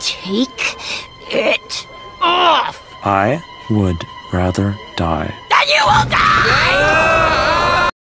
Take it off! I would rather die. Then you will die!